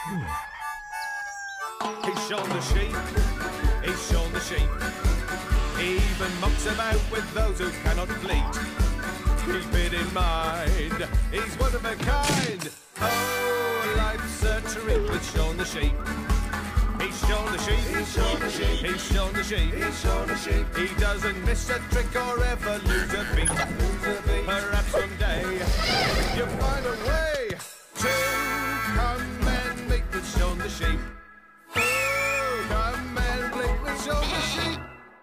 He's shown the sheep, he's shown the sheep. He even mucks about with those who cannot bleat. Keep it in mind, he's one of a kind. Oh, life's a treat with Shaun the sheep. He's shown the sheep, he's shown the sheep, he's shown the sheep, he's shown the sheep. He doesn't miss a trick or ever lose a beat. Perhaps someday you'll find a way to come and meet with Shaun the sheep. Oh, come and meet with Shaun the sheep.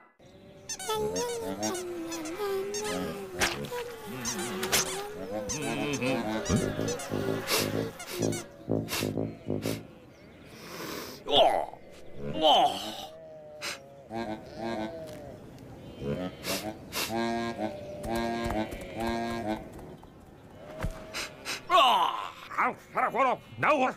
Oh! Oh! No!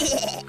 Yeah.